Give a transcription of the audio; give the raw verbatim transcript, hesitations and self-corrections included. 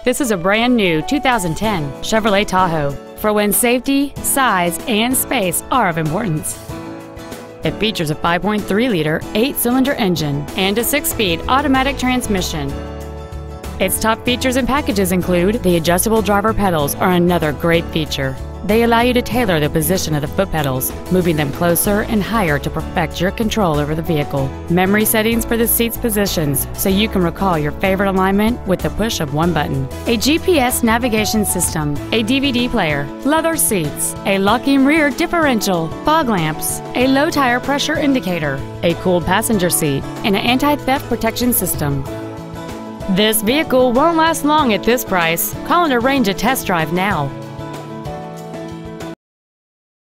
This is a brand new two thousand ten Chevrolet Tahoe for when safety, size, and space are of importance. It features a five point three liter eight-cylinder engine and a six-speed automatic transmission. Its top features and packages include the adjustable driver pedals are another great feature. They allow you to tailor the position of the foot pedals, moving them closer and higher to perfect your control over the vehicle. Memory settings for the seat's positions, so you can recall your favorite alignment with the push of one button. A G P S navigation system, a D V D player, leather seats, a locking rear differential, fog lamps, a low tire pressure indicator, a cooled passenger seat, and an anti-theft protection system. This vehicle won't last long at this price. Call and arrange a test drive now.